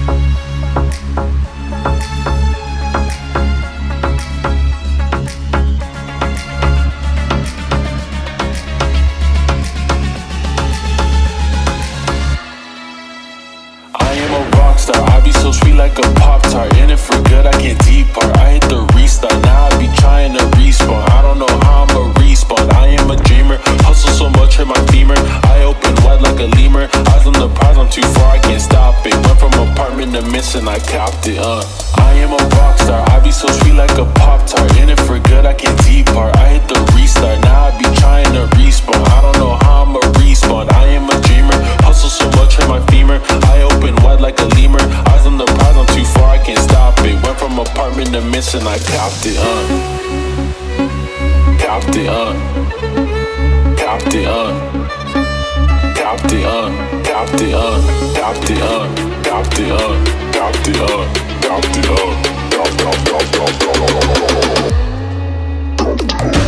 I be so sweet like a Pop-Tart. In it for good, I can't depart. I hit the restart, now I be trying to respawn. I don't know how I'ma respawn. I am a dreamer, hustle so much, hurt my femur. I open wide like a lemur. Eyes on the prize, I'm too far, I can't stop it. Went from apartment to mission, I copped it, I am a rock star, I be so sweet like a Pop-Tart. In it for good, I can't depart. I hit the restart, now I be trying to respawn. I don't know how I'ma respawn. I am a dreamer, hustle so much, hurt my femur. I open wide like a lemur. Eyes on the prize, I'm too far, I can't stop it. Went from apartment to mission, I copped it, copped it, copped it, copped it, copped it, copped it, copped it, copped it, copped it, copped it,